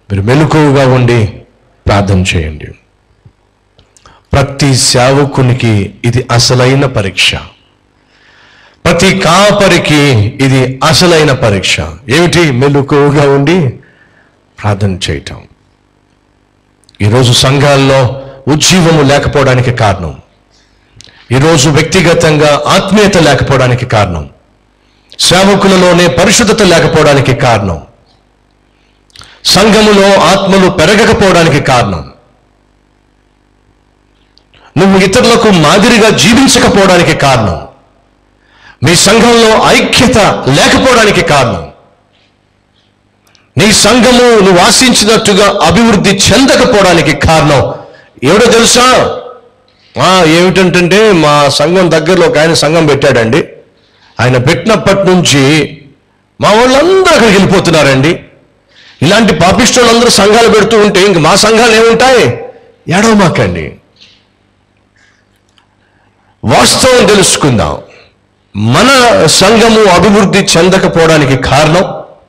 మీరు మెలకువగా ఉండి ప్రార్థన చేయండి. ప్రతి సేవకునికి ఇది అసలైన పరీక్ష. ప్రతి కాపరికి ఇది అసలైన పరీక్ష. ఏమిటి? మెలకువగా ఉండి ప్రార్థన చేయటం. ఈరోజు సంఘాల్లో ఉజ్జీవము లేకపోవడానికి కారణం, ఈరోజు వ్యక్తిగతంగా ఆత్మీయత లేకపోవడానికి కారణం, సేవకులలోనే పరిశుద్ధత లేకపోవడానికి కారణం, సంఘములో ఆత్మలు పెరగకపోవడానికి కారణం, నువ్వు ఇతరులకు మాదిరిగా జీవించకపోవడానికి కారణం, మీ సంఘంలో ఐక్యత లేకపోవడానికి కారణం, నీ సంఘము నువ్వు ఆశించినట్టుగా అభివృద్ధి చెందకపోవడానికి కారణం ఏమిటో తెలుసా? ఏమిటంటే మా సంఘం దగ్గరలో ఒక ఆయన సంఘం పెట్టాడండి. ఆయన పెట్టినప్పటి నుంచి మా వాళ్ళందరూ అక్కడికి వెళ్ళిపోతున్నారండి. ఇలాంటి పాపిస్టులందరూ సంఘాలు పెడుతూ ఉంటే ఇంక మా సంఘాలు ఏముంటాయి? ఏడవమాకండి. వాస్తవం తెలుసుకుందాం. మన సంఘము అభివృద్ధి చెందకపోవడానికి కారణం,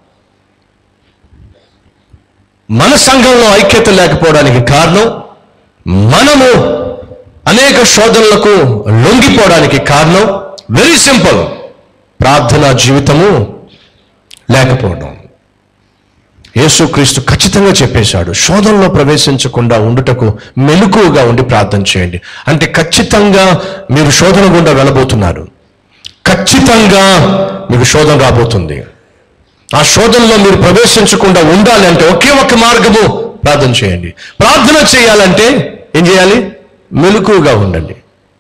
మన సంఘంలో ఐక్యత లేకపోవడానికి కారణం, మనము అనేక శోధనలకు లొంగిపోవడానికి కారణం వెరీ సింపుల్, ప్రార్థనా జీవితము లేకపోవడం. యేసుక్రీస్తు ఖచ్చితంగా చెప్పేశాడు, శోధనలో ప్రవేశించకుండా ఉండుటకు మెలకువగా ఉండి ప్రార్థన చేయండి. అంటే ఖచ్చితంగా మీరు శోధన గుండా వెళ్ళబోతున్నారు, ఖచ్చితంగా మీకు శోధన రాబోతుంది. ఆ శోధనలో మీరు ప్రవేశించకుండా ఉండాలి అంటే ఒకే ఒక మార్గము, ప్రార్థన చేయండి. ప్రార్థన చేయాలంటే ఏం చేయాలి? మెలకువగా ఉండండి.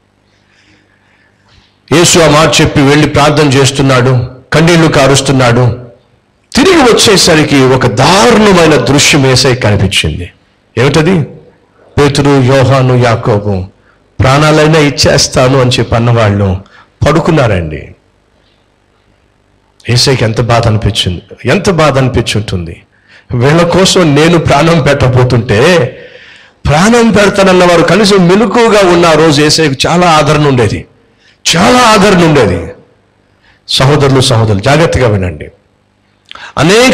యేసు ఆ మాట చెప్పి వెళ్ళి ప్రార్థన చేస్తున్నాడు, కన్నీళ్లు కారుస్తున్నాడు. తిరిగి వచ్చేసరికి ఒక దారుణమైన దృశ్యం యేసయ్యకి కనిపించింది. ఏమిటది? పేతురు, యోహాను, యాకోబు ప్రాణాలైనా ఇచ్చేస్తాను అని చెప్పి అన్నవాళ్ళు పడుకున్నారండి. యేసయ్యకి ఎంత బాధ అనిపించింది, ఎంత బాధ అనిపించుంటుంది. వీళ్ళ కోసం నేను ప్రాణం పెట్టబోతుంటే ప్రాణం పెడతానన్న వారు కనీసం మెలకువగా ఉన్న రోజు యేసయ్యకు చాలా ఆదరణ ఉండేది, చాలా ఆదరణ ఉండేది. సహోదరులు జాగ్రత్తగా వినండి. అనేక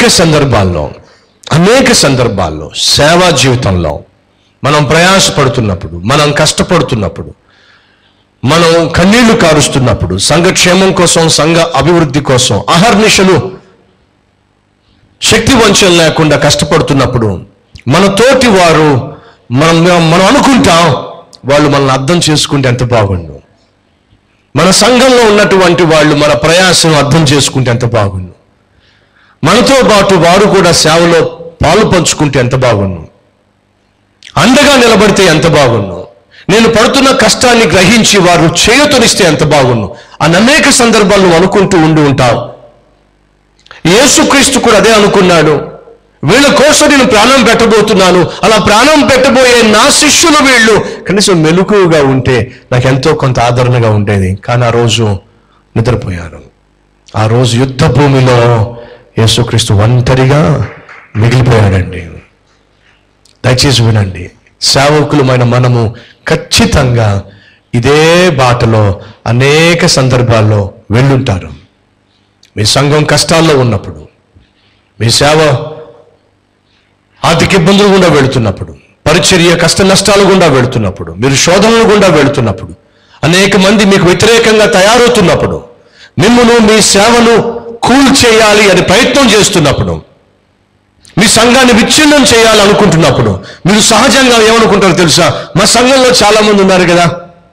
సందర్భాల్లో సేవా జీవితంలో మనం ప్రయాసపడుతున్నప్పుడు, మనం కష్టపడుతున్నప్పుడు, మనం కన్నీళ్లు కారుస్తున్నప్పుడు, సంఘక్షేమం కోసం, సంఘ అభివృద్ధి కోసం అహర్నిశలు శక్తి వంచన లేకుండా కష్టపడుతున్నప్పుడు మన తోటి వారు మనం అనుకుంటాం వాళ్ళు మనల్ని అర్థం చేసుకుంటే ఎంత బాగుండు, మన సంఘంలో ఉన్నటువంటి వాళ్ళు మన ప్రయాసను అర్థం చేసుకుంటే ఎంత బాగుండు, మనతో పాటు వారు కూడా సేవలో పాలు పంచుకుంటే ఎంత బాగుండు, అండగా నిలబడితే ఎంత బాగుండు, నేను పడుతున్న కష్టాన్ని గ్రహించి వారు చేయూతనిస్తే ఎంత బాగుండు అని అనేక సందర్భాల్లో అనుకుంటూ ఉంటావు. యేసుక్రీస్తు కూడా అదే అనుకున్నాడు. వీళ్ళ కోసం నేను ప్రాణం పెట్టబోతున్నాను, అలా ప్రాణం పెట్టబోయే నా శిష్యులు వీళ్ళు కనీసం మెలకువగా ఉంటే నాకు ఎంతో కొంత ఆదరణగా ఉండేది. కానీ ఆ రోజు నిద్రపోయారు. ఆ రోజు యుద్ధ భూమిలో యేసుక్రీస్తు ఒంటరిగా మిగిలిపోయాడండి. దయచేసి వినండి, సేవకులమైన మనము ఖచ్చితంగా ఇదే బాటలో అనేక సందర్భాల్లో వెళ్ళుంటారు. మీ సంఘం కష్టాల్లో ఉన్నప్పుడు, మీ సేవ ఆర్థిక ఇబ్బందులు గుండా వెళుతున్నప్పుడు, పరిచర్య కష్ట నష్టాలు గుండా వెళుతున్నప్పుడు, మీరు శోధనల గుండా వెళుతున్నప్పుడు, అనేక మంది మీకు వ్యతిరేకంగా తయారవుతున్నప్పుడు, మిమ్మును మీ సేవను కూల్ చేయాలి అని ప్రయత్నం చేస్తున్నప్పుడు, మీ సంఘాన్ని విచ్ఛిన్నం చేయాలనుకుంటున్నప్పుడు మీరు సహజంగా ఏమనుకుంటారో తెలుసా? మా సంఘంలో చాలా మంది ఉన్నారు కదా,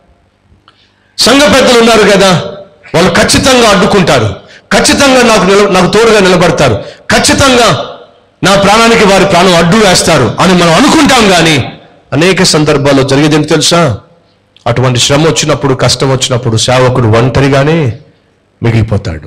సంఘ పెద్దలు ఉన్నారు కదా, వాళ్ళు ఖచ్చితంగా అడ్డుకుంటారు, ఖచ్చితంగా నాకు తోడుగా నిలబడతారు, ఖచ్చితంగా నా ప్రాణానికి వారి ప్రాణం అడ్డు వేస్తారు అని మనం అనుకుంటాం. కానీ అనేక సందర్భాల్లో జరిగేదేంటి తెలుసా? అటువంటి శ్రమ వచ్చినప్పుడు, కష్టం వచ్చినప్పుడు సేవకుడు ఒంటరిగానే మిగిలిపోతాడు.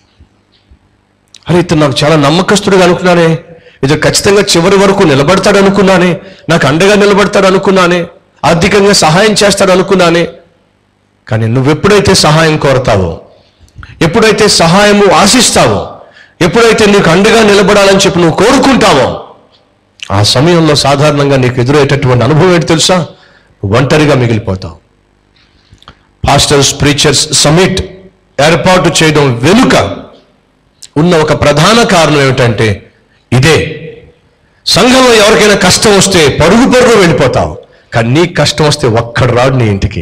అరే, ఇతను నాకు చాలా నమ్మకస్తుడుగా అనుకున్నానే, ఇది ఖచ్చితంగా చివరి వరకు నిలబడతాడు అనుకున్నానే, నాకు అండగా నిలబడతాడు అనుకున్నానే, ఆర్థికంగా సహాయం చేస్తాడు అనుకున్నానే. కానీ నువ్వెప్పుడైతే సహాయం కోరతావో, ఎప్పుడైతే సహాయము ఆశిస్తావో, ఎప్పుడైతే నీకు అండగా నిలబడాలని చెప్పి నువ్వు కోరుకుంటావో, ఆ సమయంలో సాధారణంగా నీకు ఎదురయ్యేటటువంటి అనుభవం ఏంటి తెలుసా? ఒంటరిగా మిగిలిపోతావు. పాస్టర్స్ ప్రీచర్స్ సమిట్ ఏర్పాటు చేయడం వెనుక ఉన్న ఒక ప్రధాన కారణం ఏమిటంటే ఇదే. సంఘంలో ఎవరికైనా కష్టం వస్తే పరుగు వెళ్ళిపోతావు, కానీ నీ కష్టం వస్తే ఒక్కడు రాడు నీ ఇంటికి.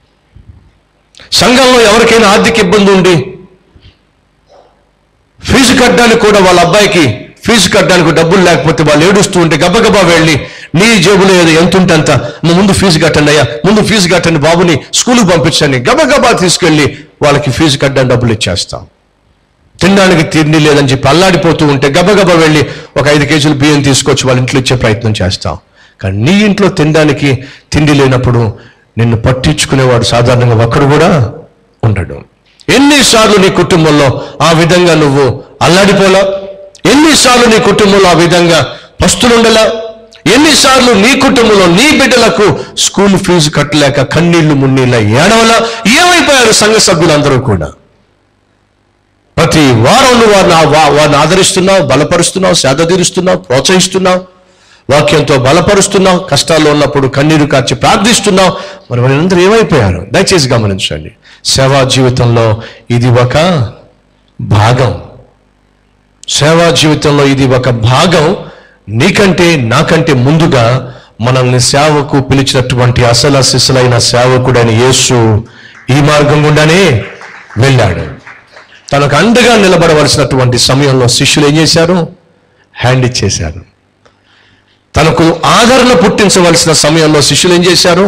సంఘంలో ఎవరికైనా ఆర్థిక ఇబ్బంది ఉండి ఫీజు కట్టడానికి కూడా వాళ్ళ అబ్బాయికి ఫీజు కట్టడానికి డబ్బులు లేకపోతే వాళ్ళు ఏడుస్తూ ఉంటే గబగబా వెళ్ళి నీ జేబులో ఏదో ఎంత ఉంటే అంత, ముందు ఫీజు కట్టండి అయ్యా, ముందు ఫీజు కట్టండి, బాబుని స్కూల్కి పంపించండి, గబగబా తీసుకెళ్ళి వాళ్ళకి ఫీజు కట్టడానికి డబ్బులు ఇచ్చేస్తాం. తినడానికి తిండి లేదని చెప్పి అల్లాడిపోతూ ఉంటే గబగబా వెళ్ళి ఒక 5 కేజీలు బియ్యం తీసుకొచ్చి వాళ్ళ ఇంట్లో ఇచ్చే ప్రయత్నం చేస్తాం. కానీ నీ ఇంట్లో తినడానికి తిండి లేనప్పుడు నిన్ను పట్టించుకునేవాడు సాధారణంగా ఒక్కడు కూడా ఉండడు. ఎన్నిసార్లు నీ కుటుంబంలో ఆ విధంగా నువ్వు అల్లాడిపోలా? ఎన్నిసార్లు నీ కుటుంబంలో ఆ విధంగా పస్తులుండలా? ఎన్నిసార్లు నీ కుటుంబంలో నీ బిడ్డలకు స్కూల్ ఫీజు కట్టలేక కన్నీళ్లు మున్నీళ్ళ ఏడవలా? ఏమైపోయారు సంఘ సభ్యులందరూ కూడా? ప్రతి వారం నువ్వు వారిని ఆదరిస్తున్నావు, బలపరుస్తున్నావు, సేద తీరుస్తున్నావు, ప్రోత్సహిస్తున్నావు, వాక్యంతో బలపరుస్తున్నావు, కష్టాల్లో ఉన్నప్పుడు కన్నీరు కార్చి ప్రార్థిస్తున్నావు. మరి వాళ్ళందరూ ఏమైపోయారు? దయచేసి గమనించండి. సేవా జీవితంలో ఇది ఒక భాగం. సేవా జీవితంలో ఇది ఒక భాగం. నీకంటే నాకంటే ముందుగా మనల్ని సేవకు పిలిచినటువంటి అసలు శిశులైన సేవకుడైన యేసు ఈ మార్గం గుండానే వెళ్ళాడు. తనకు అండగా నిలబడవలసినటువంటి సమయంలో శిష్యులు ఏం చేశారు? హ్యాండ్ ఇచ్చేశారు. తనకు ఆదరణ పుట్టించవలసిన సమయంలో శిష్యులు ఏం చేశారు?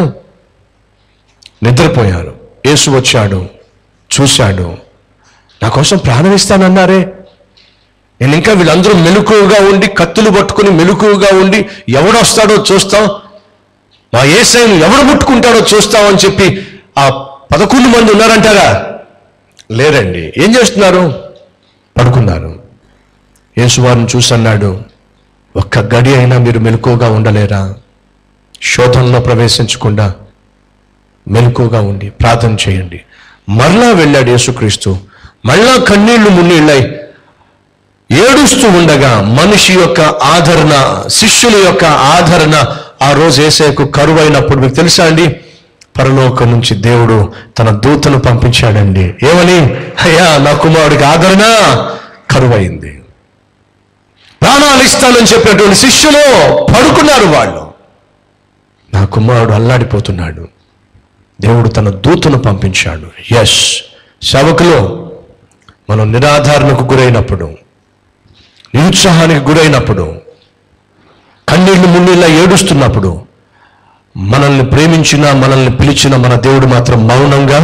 నిద్రపోయారు. యేసు వచ్చాడు, చూశాడు, నా కోసం ప్రాణం ఇస్తానన్నారే, నేను ఇంకా వీళ్ళందరూ మెలకువగా ఉండి కత్తులు పట్టుకుని మెలకువగా ఉండి ఎవడొస్తాడో చూస్తాం, మా యేసయ్యను ఎవడు ముట్టుకుంటాడో చూస్తామని చెప్పి ఆ 11 మంది ఉన్నారంటారా? లేరండి. ఏం చేస్తున్నారు? పడుకున్నారు. యేసు వారిని చూసన్నాడు, ఒక్క గడి అయినా మీరు మెలకువగా ఉండలేరా? శోధనలో ప్రవేశించకుండా మెలకువగా ఉండి ప్రార్థన చేయండి. మరలా వెళ్ళాడు యేసుక్రీస్తు. మళ్ళా కన్నీళ్లు మున్నీళ్ళై ఏడుస్తూ ఉండగా మనిషి యొక్క ఆదరణ, శిష్యుల యొక్క ఆదరణ ఆ రోజు యేసయ్యకు కరువైనప్పుడు మీకు తెలుసా అండి, పరలోకం నుంచి దేవుడు తన దూతను పంపించాడండి. ఏమని? అయ్యా, నా కుమారుడికి ఆదరణ కరువైంది, ప్రాణాలు ఇస్తానని చెప్పినటువంటి శిష్యులు పడుకున్నారు. వాళ్ళు, నా కుమారుడు అల్లాడిపోతున్నాడు, దేవుడు తన దూతను పంపించాడు. యస్, సేవకులు మనం నిరాధారణకు గురైనప్పుడు, నిరుత్సాహానికి గురైనప్పుడు, కన్నీళ్లు మున్నీళ్ళ ఏడుస్తున్నప్పుడు, మనల్ని ప్రేమించిన మనల్ని పిలిచిన మన దేవుడు మాత్రం మౌనంగా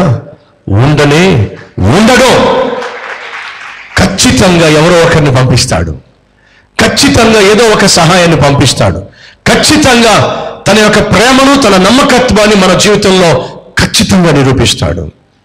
ఉండడు. ఖచ్చితంగా ఎవరో ఒకరిని పంపిస్తాడు. ఖచ్చితంగా ఏదో ఒక సహాయాన్ని పంపిస్తాడు. ఖచ్చితంగా తన యొక్క ప్రేమను, తన నమ్మకత్వాన్ని మన జీవితంలో ఖచ్చితంగా నిరూపిస్తాడు.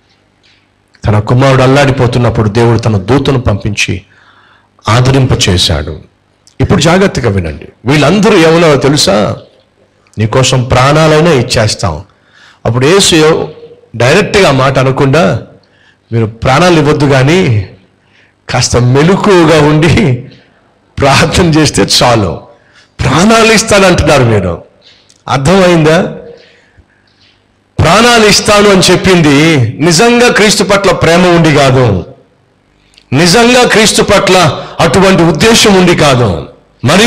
తన కుమారుడు అల్లాడిపోతున్నప్పుడు దేవుడు తన దూతను పంపించి ఆదరింపచేశాడు. ఇప్పుడు జాగ్రత్తగా వినండి. వీళ్ళందరూ ఎవరో తెలుసా? నీకోసం ప్రాణాలైనా ఇచ్చేస్తాం. అప్పుడు యేసు డైరెక్ట్గా మాట అనకుండా, మీరు ప్రాణాలు ఇవ్వద్దు కానీ కాస్త మెలకువగా ఉండి ప్రార్థన చేస్తే చాలు, ప్రాణాలు ఇస్తానంటున్నారు. మీరు అర్థమైందా? ప్రాణాలు ఇస్తాను అని చెప్పింది నిజంగా క్రీస్తు పట్ల ప్రేమ ఉండి కాదు, నిజంగా క్రీస్తు పట్ల అటువంటి ఉద్దేశం ఉండి కాదు, మరి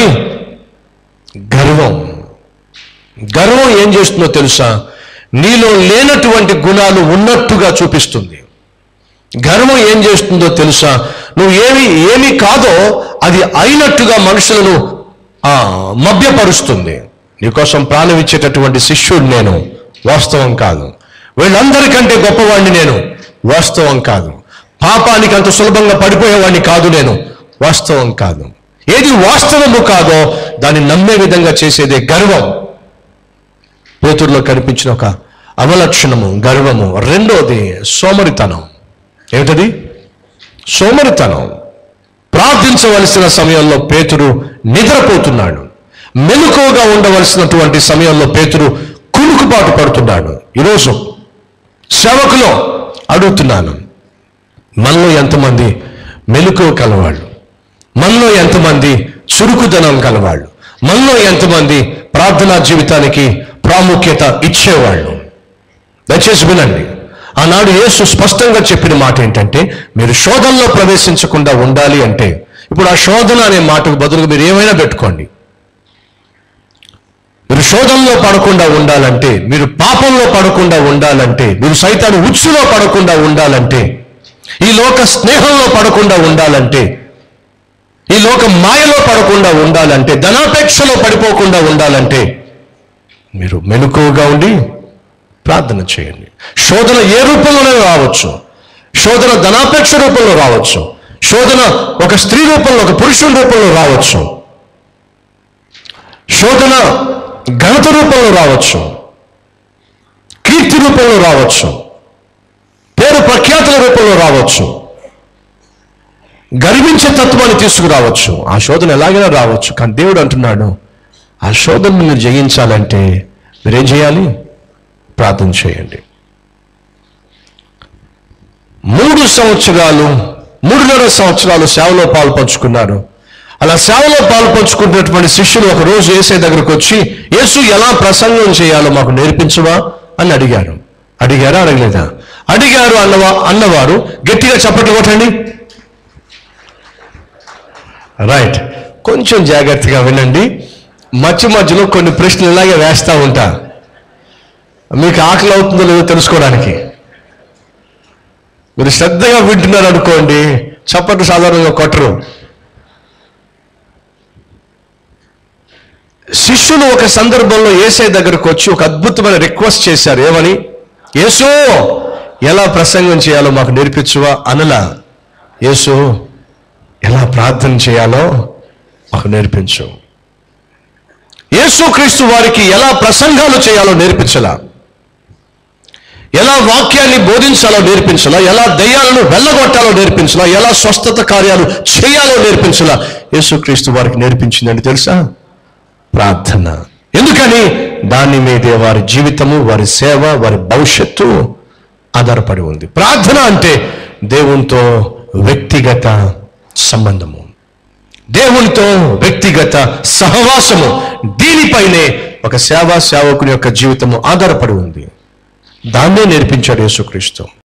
గర్వం. గర్వం ఏం చేస్తుందో తెలుసా? నీలో లేనటువంటి గుణాలు ఉన్నట్టుగా చూపిస్తుంది. గర్వం ఏం చేస్తుందో తెలుసా? నువ్వు ఏమి కాదో అది అయినట్టుగా మనుషులను మభ్యపరుస్తుంది. నీకోసం ప్రాణం ఇచ్చేటటువంటి శిష్యుడు నేను, వాస్తవం కాదు. వీళ్ళందరికంటే గొప్పవాడిని నేను, వాస్తవం కాదు. పాపానికి అంత సులభంగా పడిపోయేవాడిని కాదు నేను, వాస్తవం కాదు. ఏది వాస్తవము కాదో దాన్ని నమ్మే విధంగా చేసేదే గర్వం. పేతురులో కనిపించిన ఒక అవలక్షణము గర్వము. రెండోది సోమరితనం. ఏమిటది? సోమరితనం. ప్రార్థించవలసిన సమయంలో పేతురు నిద్రపోతున్నాడు. మెలకువగా ఉండవలసినటువంటి సమయంలో పేతురు కునుకుపాటు పడుతున్నాడు. ఈరోజు సేవకులో అడుగుతున్నాను, మనలో ఎంతమంది మెలకువ కలవాళ్ళు? మనలో ఎంతమంది చురుకుదనం కలవాళ్ళు? మనలో ఎంతమంది ప్రార్థనా జీవితానికి ప్రాముఖ్యత ఇచ్చేవాళ్ళు? దయచేసి వినండి. ఆనాడు యేసు స్పష్టంగా చెప్పిన మాట ఏంటంటే, మీరు శోధనలో ప్రవేశించకుండా ఉండాలి అంటే, ఇప్పుడు ఆ శోధన అనే మాటకు బదులుగా మీరు ఏమైనా పెట్టుకోండి, శోధనలో పడకుండా ఉండాలంటే, మీరు పాపంలో పడకుండా ఉండాలంటే, మీరు సైతాను ఉచ్చులో పడకుండా ఉండాలంటే, ఈ లోక స్నేహంలో పడకుండా ఉండాలంటే, ఈ లోక మాయలో పడకుండా ఉండాలంటే, ధనాపేక్షలో పడిపోకుండా ఉండాలంటే మీరు మెలకువగా ఉండి ప్రార్థన చేయండి. శోధన ఏ రూపంలోనే రావచ్చు. శోధన ధనాపేక్ష రూపంలో రావచ్చు. శోధన ఒక స్త్రీ రూపంలో, ఒక పురుషుని రూపంలో రావచ్చు. శోధన ఘనత రూపంలో రావచ్చు, కీర్తి రూపంలో రావచ్చు, పేరు ప్రఖ్యాతుల రూపంలో రావచ్చు, గర్వించే తత్వాన్ని తీసుకురావచ్చు. ఆ శోధన ఎలాగైనా రావచ్చు. కానీ దేవుడు అంటున్నాడు, ఆ శోధనను మీరు జయించాలంటే మీరేం చేయాలి? ప్రార్థన చేయండి. 3 సంవత్సరాలు 3.5 సంవత్సరాలు సేవలో పాల్పంచుకున్నారు. అలా సేవలో పాల్పంచుకున్నటువంటి శిష్యులు ఒక రోజు యేసు దగ్గరకు వచ్చి, యేసు ఎలా ప్రసంగం చేయాలో మాకు నేర్పించవా అని అడిగారు. అడిగారా? అడగలేదా? అడిగారు అన్నవారు గట్టిగా చప్పట్లు కొట్టండి. రైట్. కొంచెం జాగ్రత్తగా వినండి. మధ్యలో కొన్ని ప్రశ్నలు ఇలాగే వేస్తూ ఉంటా, మీకు ఆకలి అవుతుందో లేదో తెలుసుకోవడానికి. మీరు శ్రద్ధగా వింటున్నారు అనుకోండి, చప్పట్లు సాధారణంగా కొట్టరు. శిష్యులు ఒక సందర్భంలో యేసయ్య దగ్గరకు వచ్చి ఒక అద్భుతమైన రిక్వెస్ట్ చేశారు. ఏమని? యేసు ఎలా ప్రసంగం చేయాలో మాకు నేర్పించువా అనలా. యేసు ఎలా ప్రార్థన చేయాలో మాకు నేర్పించు. యేసుక్రీస్తు వారికి ఎలా ప్రసంగాలు చేయాలో నేర్పించలా, ఎలా వాక్యాన్ని బోధించాలో నేర్పించలా, ఎలా దయ్యాలను వెళ్ళగొట్టాలో నేర్పించలా, ఎలా స్వస్థత కార్యాలు చేయాలో నేర్పించలా. యేసుక్రీస్తు వారికి నేర్పించిందని తెలుసా? ప్రార్థన. ఎందుకని? దాని మీదే వారి జీవితము, వారి సేవ, వారి భవిష్యత్తు ఆధారపడి ఉంది. ప్రార్థన అంటే దేవునితో వ్యక్తిగత సంబంధము, దేవునితో వ్యక్తిగత సహవాసము. దీనిపైనే ఒక సేవకుని యొక్క జీవితము ఆధారపడి ఉంది. దాన్నే నేర్పించాడు యేసుక్రీస్తు.